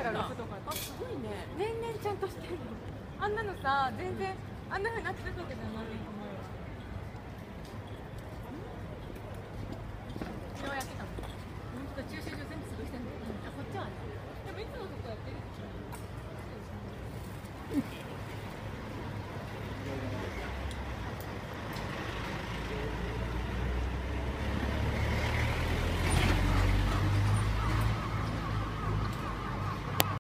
から6とか。 あ、すごいね。 年々ちゃんとしてるの。あんなのさ、全然あんな風になってなかったじゃん、マーメイクも。